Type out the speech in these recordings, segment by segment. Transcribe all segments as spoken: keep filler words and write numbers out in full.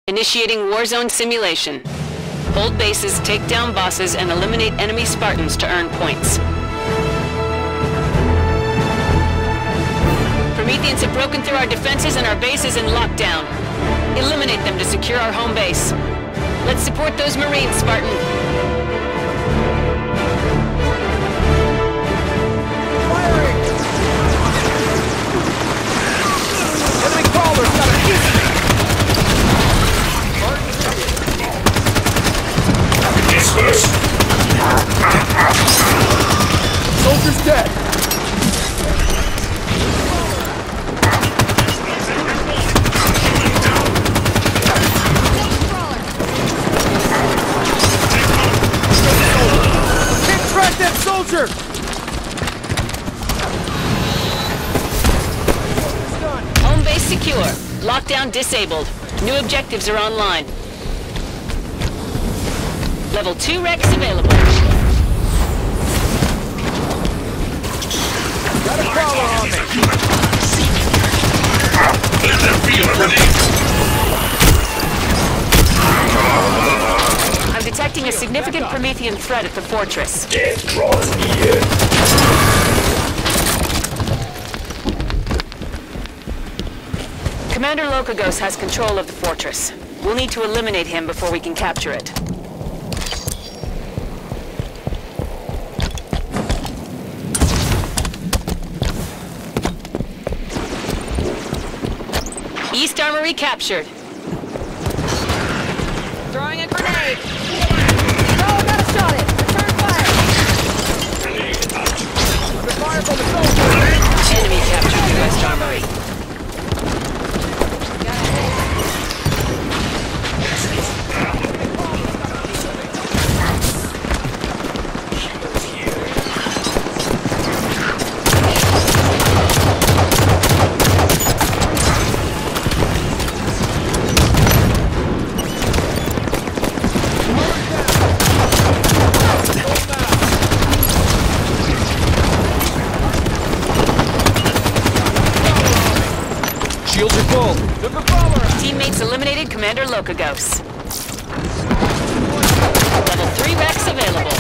Initiating Warzone simulation. Hold bases, take down bosses, and eliminate enemy Spartans to earn points. Prometheans have broken through our defenses and our base is in lockdown. Eliminate them to secure our home base. Let's support those Marines, Spartan. Firing! Enemy crawler's got a piece! Disperse! Soldier's dead! Can't track that soldier! Home base secure. Lockdown disabled. New objectives are online. Level two Rex available. Got a crawler on me! Let them feel a grenade! I'm detecting a significant Promethean threat at the fortress. Death draws near. Commander Lokagos has control of the fortress. We'll need to eliminate him before we can capture it. East Armory captured. Throwing a grenade! No, got a shot it! Return fire! Under fire from the soldier! Enemy captured the West Armory. Shields are full. Took a crawler out. Teammates eliminated Commander Lokagos. Level three Rex available.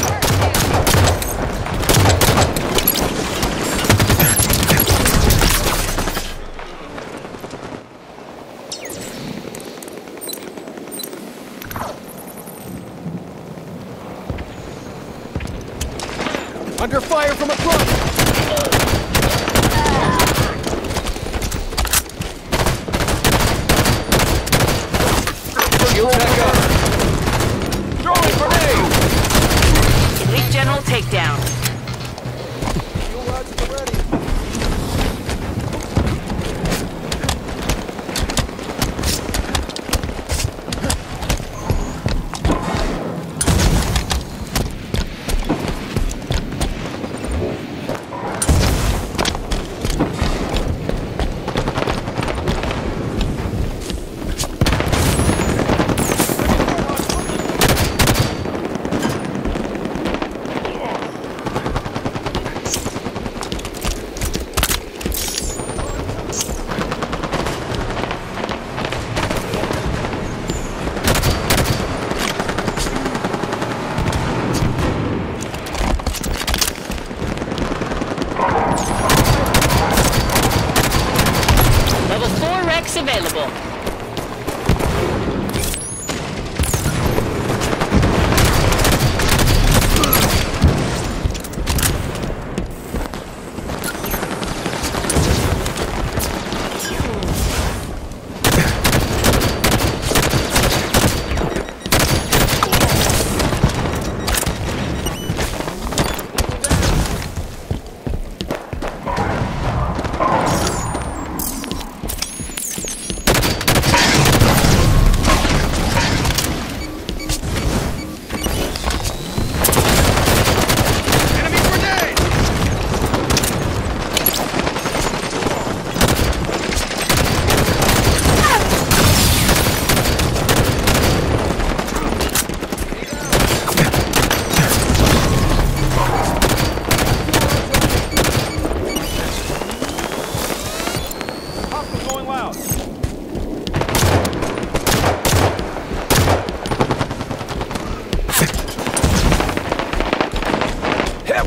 Under fire from a front. Shield back up. Throwing grenade! Elite General takedown. Fuel rods at the ready.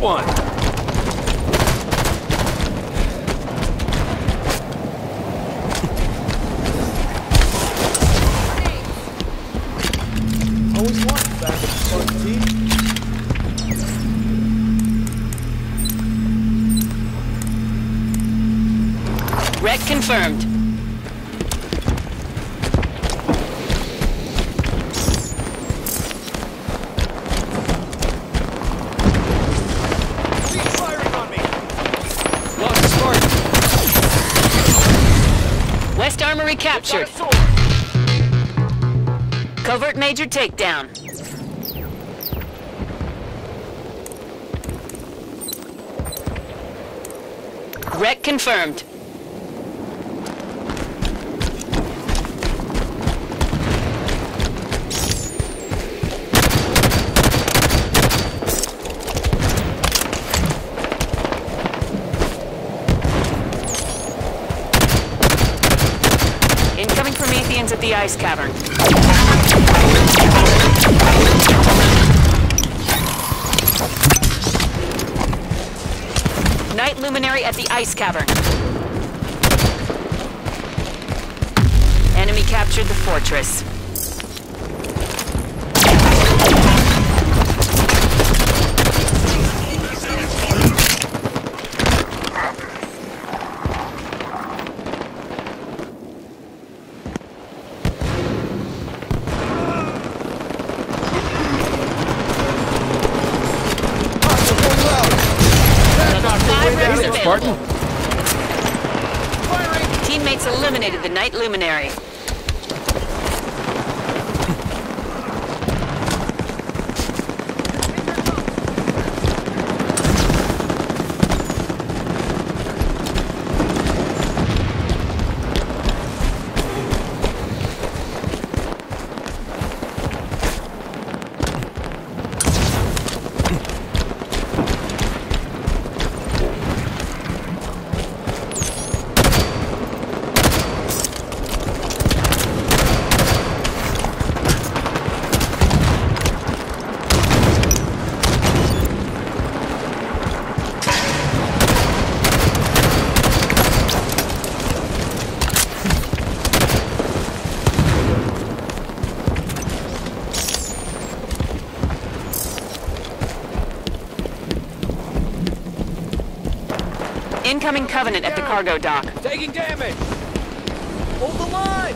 one. Always wanted back at the Spartan team. Wreck confirmed. He's firing on me. Lost the Spartan. West Armory captured. Got a sword. Covert major takedown. Wreck confirmed. Incoming Prometheans at the ice cavern. Night Luminary at the ice cavern. Enemy captured the fortress. Spartan. Teammates eliminated the Night Luminary. Incoming Covenant at the cargo dock. Taking damage. Hold the line.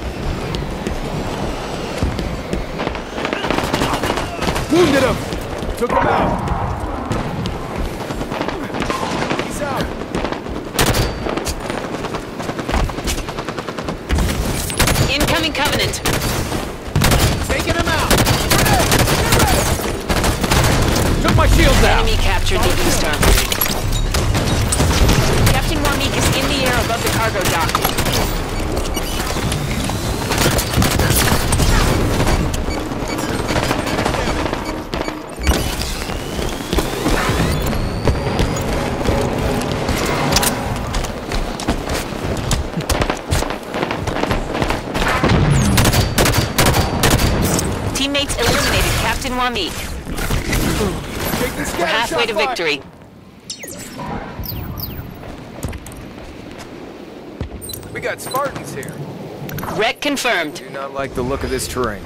Wounded him. Took him out. He's out. Incoming Covenant. Taking him out. Took my shields out. Enemy captured the East Armory. Captain Warmeek is in the air above the cargo dock. Teammates eliminated Captain Warmeek. We're halfway to victory. We got Spartans here. Wreck confirmed. Do not like the look of this terrain.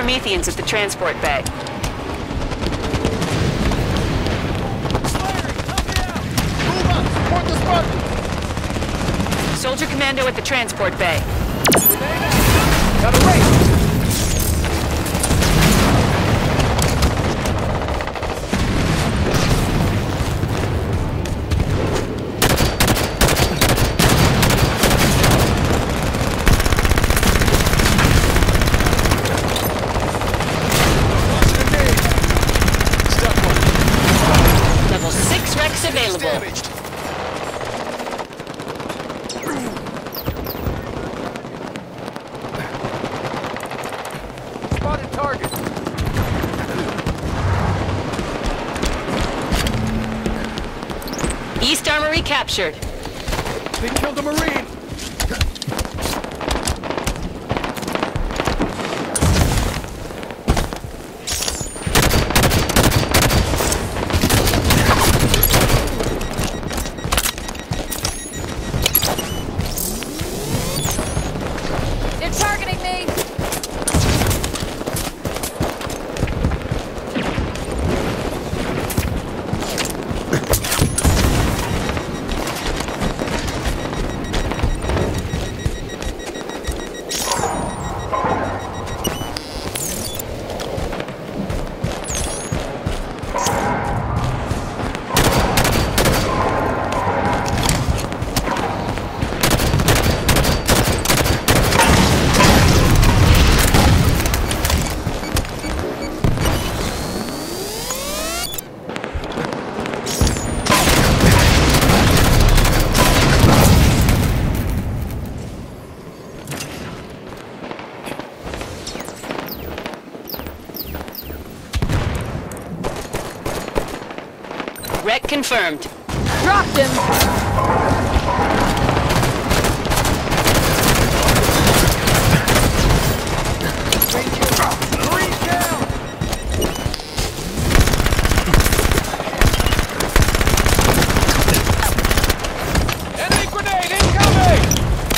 Prometheans at the transport bay. Move up! Support the Spartans! Soldier Commando at the transport bay. Got a race! Level six Rex available. Spotted target. East Armory captured. They killed a Marine! They're targeting me! Wreck confirmed. Dropped him! Marine down! Enemy grenade incoming!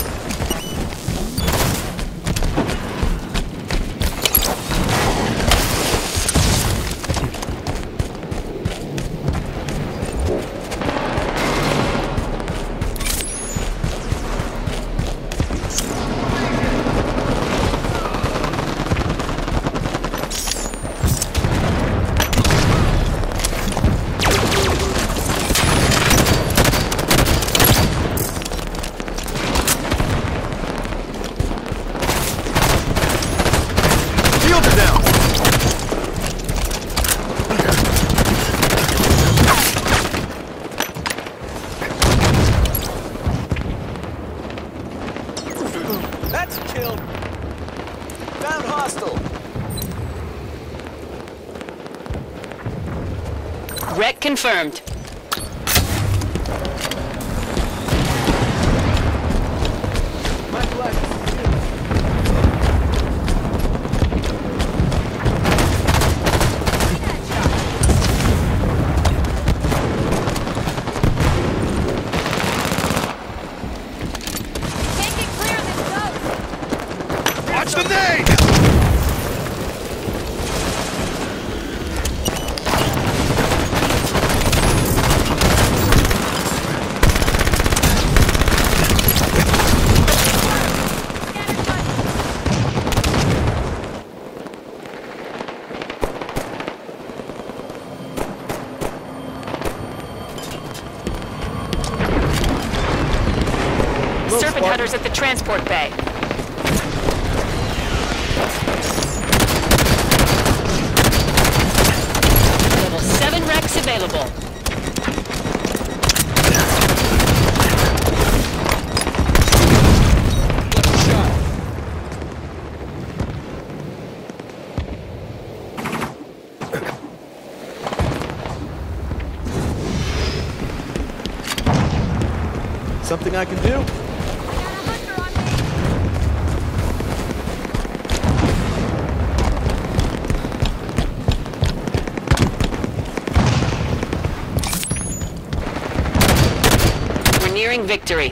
Shields are down! That's a kill! Found hostile! Wreck confirmed. My flag. Can't get clear of this ghost! Watch the nade! Serpent Hunters at the transport bay. Level seven Rex available. Something I can do? We're nearing victory.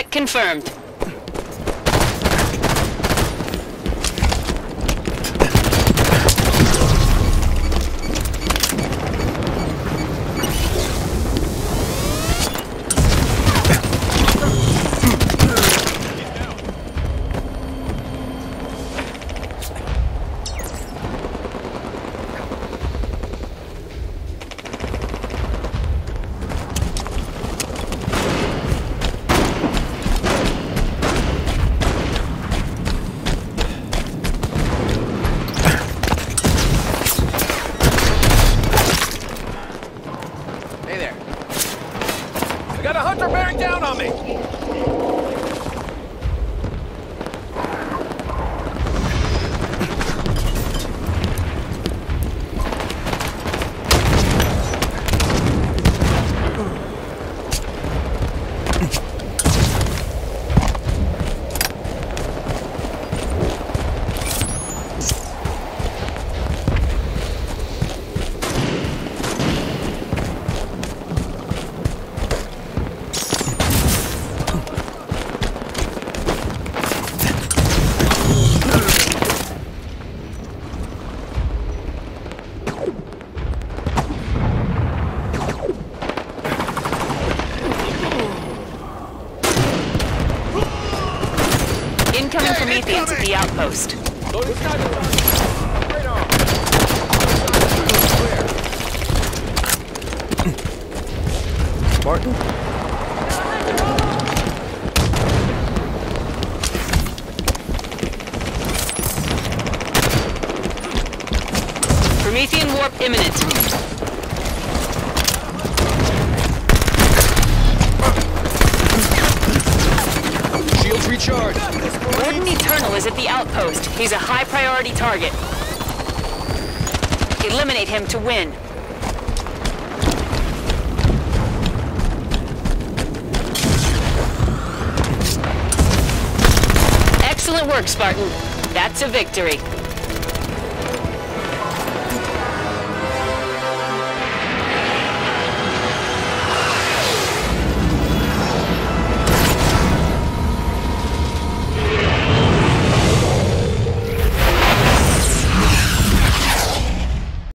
Threat confirmed. Hey there. I got a hunter bearing down on me. Incoming Prometheans at the outpost. Martin? Promethean warp imminent. Shields recharged. Warden Eternal is at the outpost. He's a high priority target. Eliminate him to win. Excellent work, Spartan. That's a victory.